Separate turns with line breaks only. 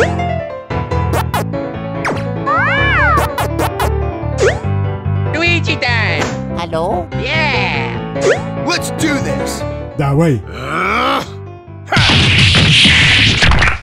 Luigi time!
Hello?
Yeah!
Let's do this!
That way.